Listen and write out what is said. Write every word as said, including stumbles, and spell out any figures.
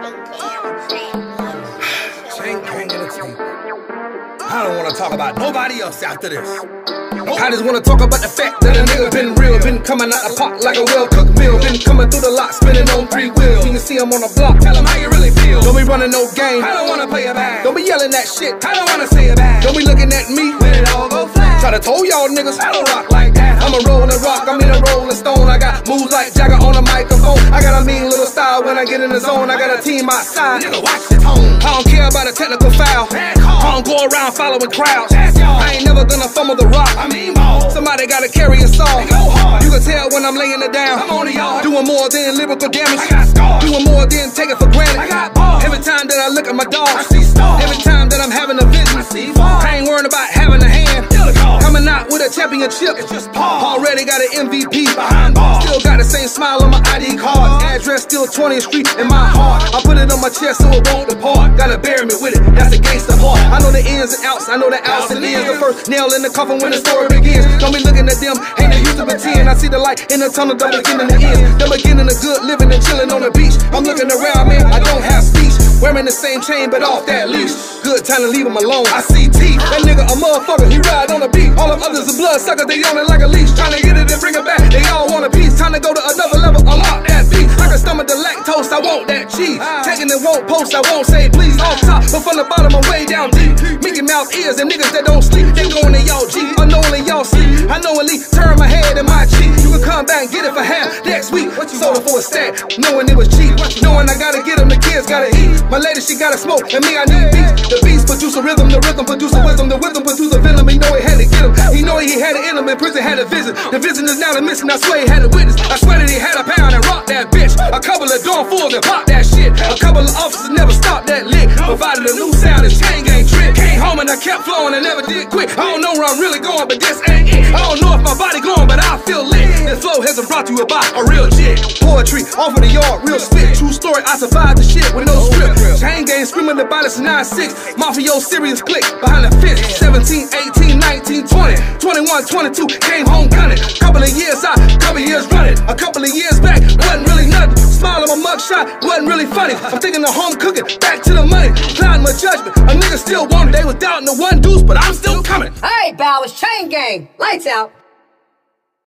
Chain gang in the team. I don't wanna talk about nobody else after this. I just wanna talk about the fact that a nigga been real, been coming out the pot like a well-cooked meal, been coming through the lot, spinning on three wheels. You can see him on the block, tell him how you really feel. Don't be running no game, I don't wanna play it back. Don't be yelling that shit, I don't wanna say it back. Don't be looking at me when it all go flat. Try to told y'all niggas, I don't rock like that. I'm a rollin' rock, I'm in a rollin' stone. I got moves like Jagger on a microphone. I got a mean little style when I get in the zone. I got a team outside, nigga watch the tone. I don't care about a technical foul, I don't go around following crowds. I ain't never gonna fumble the rock, I mean ball. Somebody gotta carry a saw. You can tell when I'm laying it down. I'm on the yard, doing more than lyrical damage. I got scars, doing more than take it for granted. I got balls. Every time that I look at my dog, I see stars. Every time that I'm having a vision, I see balls. I ain't worried about having a hand. Coming out with a championship, it's just Paul. Already got an M V P behind ball. Still got the same smile on my I D card. Address still twentieth street in my heart. I put it on my chest so it won't depart. Gotta bury me with it, that's a gangster heart. I know the ins and outs, I know the outs and ins. The first nail in the coffin when the story begins. Don't be looking at them, ain't they used to pretend. I see the light in the tunnel, don't begin in the end. Them beginning of good living and chilling on the beach. I'm looking around, man, I don't have speech. Wearing the same chain, but off that leash. Good time to leave him alone. I see teeth. That nigga a motherfucker, he ride on the beat. All of others are blood suckers, they on it like a leash. Trying to get it and bring it back, they all want a piece. Time to go to another level, unlock that beat. I can stomach the lactose, I want that cheese. Taking it won't post, I won't say please. Off top, but from the bottom, I'm way down deep. Mickey Mouse ears and niggas that don't sleep. They going to y'all G, unknowingly y'all sleep. I knowingly turn my head and my cheek. You can come back and get it for half next week. What you sold it for a stack, knowing it was cheap. Knowing I gotta get them, the kids gotta eat. My lady, she gotta smoke, and me, I need beats. The beats produce a rhythm, the rhythm produce a wisdom. The wisdom produce a venom, he know he had to get him. He know he had it in him, in prison had a visit. The vision is now the mission, I swear he had a witness. I swear that he had a pound and rocked that bitch. A couple of door fools and pop that shit. A couple of officers never stopped that lick. Provided a new sound, this chain gang trip. Came home and I kept flowing and never did quit. I don't know where I'm really going, but this ain't it. I don't know if my body going, but I feel lit. This flow hasn't brought you about a real jig. Poetry, off of the yard, real spit. True story, I survived the shit with no script. Chain gang screaming about us nine six. Mafia serious click behind the fence. seventeen, eighteen, nineteen, twenty, twenty-one, twenty-two. Came home gunning. Couple of years out, couple of years running. A couple of years back, wasn't really nothing. Smile on my mugshot, wasn't really funny. I'm thinking the home cooking, back to the money. Clouding my judgment, a nigga still wanted. They was doubting the one deuce, but I'm still coming. Hey, Bow, it's Chain Gang. Lights out.